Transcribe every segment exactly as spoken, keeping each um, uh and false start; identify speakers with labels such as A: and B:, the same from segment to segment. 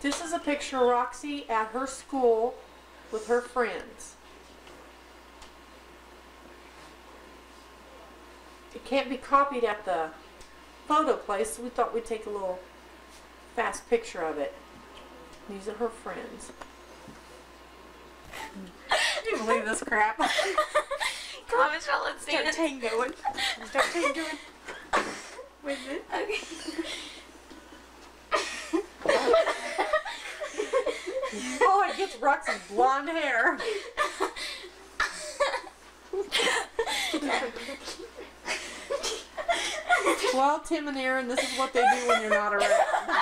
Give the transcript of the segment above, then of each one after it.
A: This is a picture of Roxy at her school with her friends. It can't be copied at the photo place, so we thought we'd take a little fast picture of it. These are her friends. You believe this crap?
B: Come on, Michelle, let's do
A: Start
B: it.
A: tangoing. Start tangoing. Wait a minute.
B: Okay.
A: Oh, it gets Roxy's blonde hair. Well, Tim and Aaron, this is what they do when you're not around.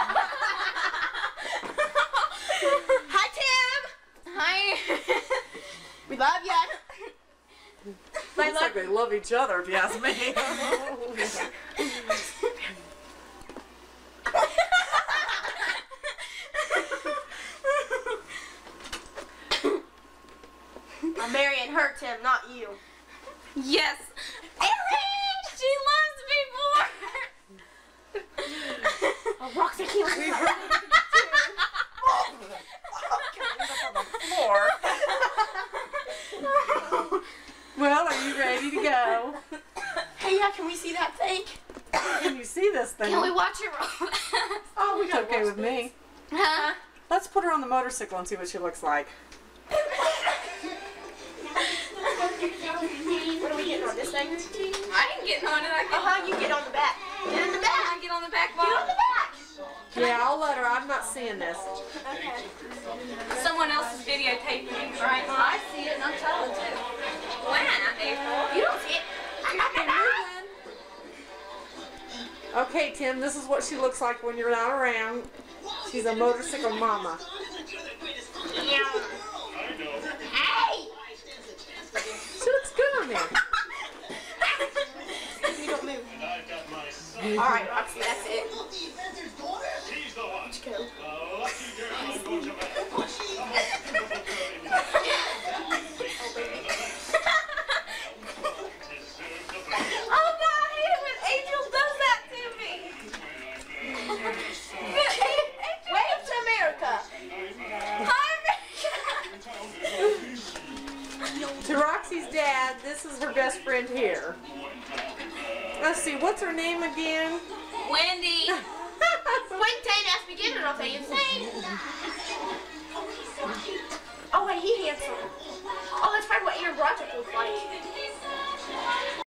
B: Hi, Tim. Hi. We love ya.
A: Looks like they love each other, if you ask me.
B: I'm marrying her, Tim, not you. Yes. Aaron, she loves me more. Oh, Roxy, can't
A: We heard it too. Oh, on the floor. Well, are you ready to go?
B: Hey, yeah, can we see that thing?
A: Can you see this thing?
B: Can we watch it?
A: Oh, we got okay with me.
B: Huh?
A: Let's put her on the motorcycle and see what she looks like.
B: What are we getting on this thing?
C: I ain't getting on it. I can.
B: Uh-huh, you get on the back. Get in the back.
C: I get on the back
B: Get on
C: wall.
B: the back.
A: Yeah, I'll let her. I'm not seeing this.
B: Okay.
C: Someone else is videotaping me, right?
B: I see it and I'm telling too.
C: When, April?
B: You don't see it.
A: Okay, Tim, this is what she looks like when you're not around. She's a motorcycle mama.
B: Hey!
A: She looks good on there.
B: You don't move. All right, Roxy, that's it. Let's go.
C: Oh God, I hate it when Angel does that to me.
B: Wave to America.
C: Hi,
A: To Roxy's dad, this is her best friend here. Let's see, what's her name again?
C: Wendy.
B: Wait, Tane asked me again, and I'll say insane. Oh, wait, he handsome. Oh, that's probably what Aaron Broderick looks like.